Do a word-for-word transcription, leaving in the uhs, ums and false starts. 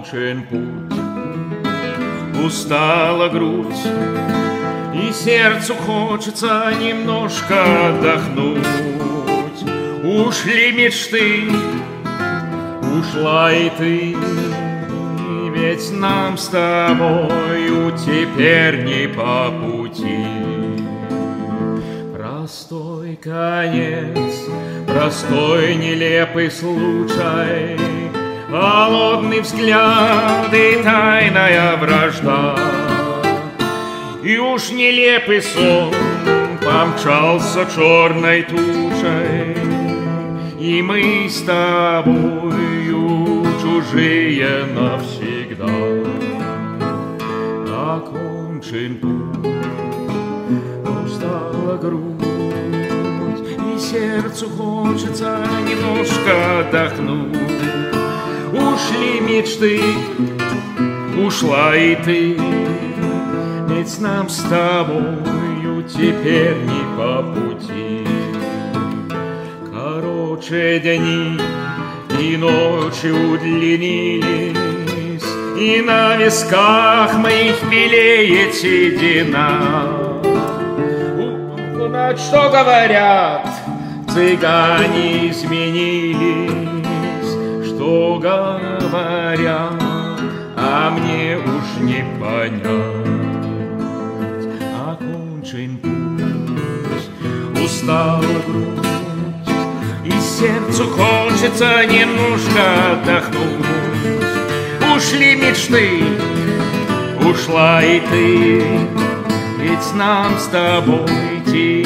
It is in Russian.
окончен путь. Устала грудь, и сердцу хочется немножко отдохнуть. Ушли мечты, ушла и ты, ведь нам с тобою теперь не по пути. Простой конец, простой нелепый случай, холодный взгляд и тайная вражда. И уж нелепый сон помчался черной тучей, и мы с тобою чужие навсегда. Окончен путь, устала грудь, и сердцу хочется немножко отдохнуть. Ушли мечты, ушла и ты, ведь нам с тобою теперь не по пути. Короче дни и ночи удлинились, и на висках моих белеет седина. Знать, что говорят, цыгане изменились, что говорят, а мне уж не понять. Окончен путь, устала грудь, и сердцу хочется немножко отдохнуть. Ушли мечты, ушла и ты, ведь нам с тобой идти